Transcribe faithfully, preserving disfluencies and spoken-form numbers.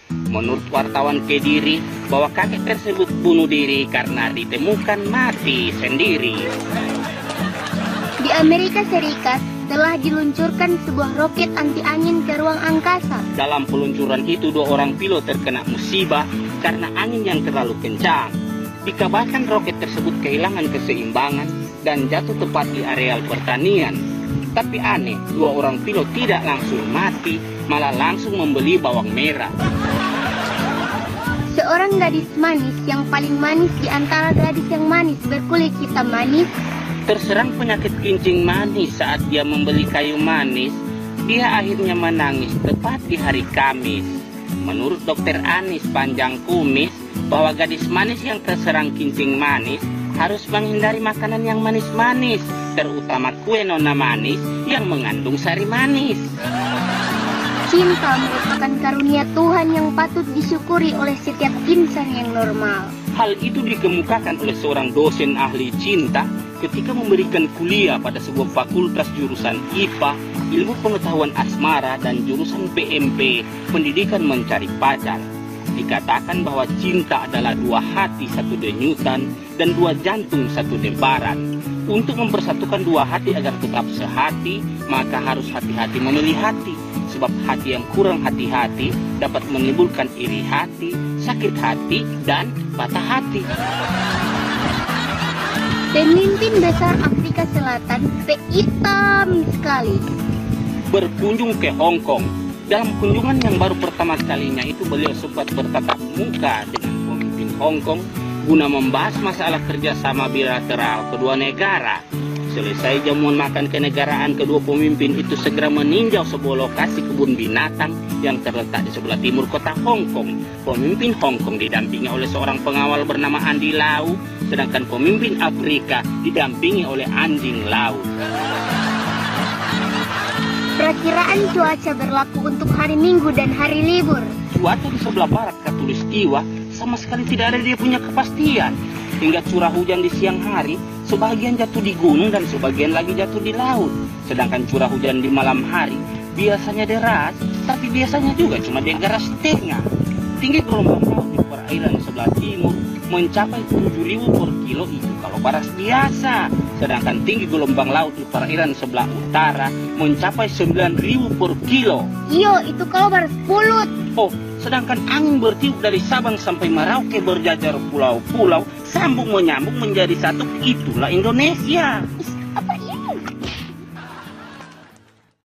Menurut wartawan Kediri, bahwa kakek tersebut bunuh diri karena ditemukan mati sendiri. Di Amerika Serikat telah diluncurkan sebuah roket anti angin ke ruang angkasa. Dalam peluncuran itu dua orang pilot terkena musibah karena angin yang terlalu kencang. Dikabarkan roket tersebut kehilangan keseimbangan dan jatuh tepat di areal pertanian. Tapi aneh, dua orang pilot tidak langsung mati, malah langsung membeli bawang merah. Seorang gadis manis yang paling manis di antara gadis yang manis berkulit hitam manis terserang penyakit kencing manis saat dia membeli kayu manis. Dia akhirnya menangis tepat di hari Kamis. Menurut dokter Anis Panjang Kumis, bahwa gadis manis yang terserang kencing manis harus menghindari makanan yang manis-manis, terutama kue nona manis yang mengandung sari manis. Cinta merupakan karunia Tuhan yang patut disyukuri oleh setiap insan yang normal. Hal itu dikemukakan oleh seorang dosen ahli cinta ketika memberikan kuliah pada sebuah fakultas jurusan I P A, Ilmu Pengetahuan Asmara, dan jurusan P M P, Pendidikan Mencari Pacar. Dikatakan bahwa cinta adalah dua hati satu denyutan dan dua jantung satu debaran. Untuk mempersatukan dua hati agar tetap sehati, maka harus hati-hati memilih hati. Sebab hati yang kurang hati-hati dapat menimbulkan iri hati, sakit hati, dan patah hati. Pemimpin besar Afrika Selatan hitam sekali berkunjung ke Hong Kong. Dalam kunjungan yang baru pertama kalinya itu, beliau sempat bertatap muka dengan pemimpin Hong Kong guna membahas masalah kerjasama bilateral kedua negara. Selesai jamuan makan kenegaraan, kedua pemimpin itu segera meninjau sebuah lokasi kebun binatang yang terletak di sebelah timur kota Hong Kong. Pemimpin Hong Kong didampingi oleh seorang pengawal bernama Andi Lau, sedangkan pemimpin Afrika didampingi oleh anjing laut. Perakiraan cuaca berlaku untuk hari Minggu dan hari libur. Cuaca di sebelah barat Khatulistiwa sama sekali tidak ada dia punya kepastian. Hingga curah hujan di siang hari, sebagian jatuh di gunung dan sebagian lagi jatuh di laut. Sedangkan curah hujan di malam hari biasanya deras, tapi biasanya juga cuma deras setengah. Tinggi gelombang laut di perairan sebelah timur mencapai tujuh ribu per kilo itu kalau baras biasa. Sedangkan tinggi gelombang laut di perairan sebelah utara mencapai sembilan ribu per kilo. Iyo, itu kalau baras pulut. Oh, sedangkan angin bertiup dari Sabang sampai Merauke berjajar pulau-pulau, sambung menyambung menjadi satu, itulah Indonesia. Apa